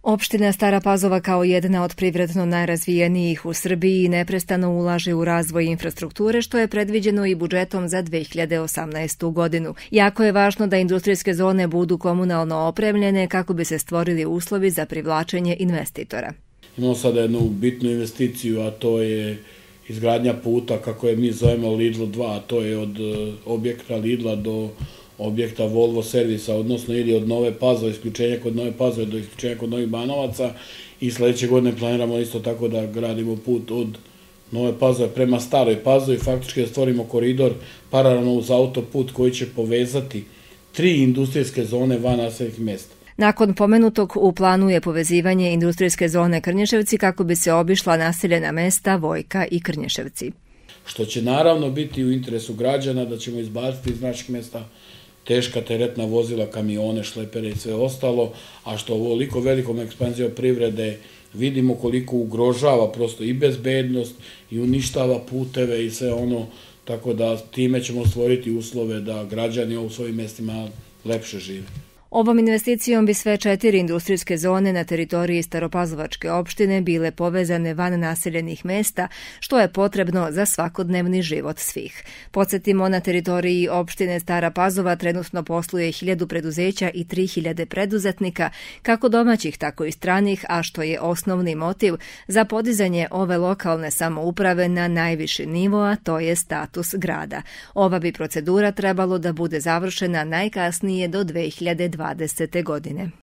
Opština Stara Pazova kao jedna od privredno najrazvijenijih u Srbiji neprestano ulaže u razvoj infrastrukture, što je predviđeno i budžetom za 2018. godinu. Jako je važno da industrijske zone budu komunalno opremljene kako bi se stvorili uslovi za privlačenje investitora. Imamo sada jednu bitnu investiciju, a to je izgradnja puta, kako je mi zovemo Lidl 2, a to je od objekta Lidla do objekta Volvo servisa, odnosno ili od Nove Pazove, isključenja kod Nove Pazove do isključenja kod Novih Banovaca, i sledeće godine planiramo isto tako da gradimo put od Nove Pazove prema Staroj Pazovi, faktički da stvorimo koridor paralelno uz autoput koji će povezati 3 industrijske zone van naseljenih mesta. Nakon pomenutog, u planu je povezivanje industrijske zone Krnješevci kako bi se obišla naseljena mesta Vojka i Krnješevci. Što će naravno biti u interesu građana, da ćemo izbaciti iz naših mesta teška teretna vozila, kamione, šlepere i sve ostalo, a što ovoliko velikom ekspanzijom privrede vidimo koliko ugrožava prosto i bezbednost i uništava puteve i sve ono, tako da time ćemo stvoriti uslove da građani u svojim mestima lepše žive. Ovom investicijom bi sve 4 industrijske zone na teritoriji Staropazovačke opštine bile povezane van naseljenih mesta, što je potrebno za svakodnevni život svih. Podsjetimo, na teritoriji opštine Stara Pazova trenutno posluje 1000 preduzeća i 3000 preduzetnika, kako domaćih, tako i stranih, a što je osnovni motiv za podizanje ove lokalne samouprave na najviši nivo, a to je status grada. Ova bi procedura trebalo da bude završena najkasnije do 2020. godine.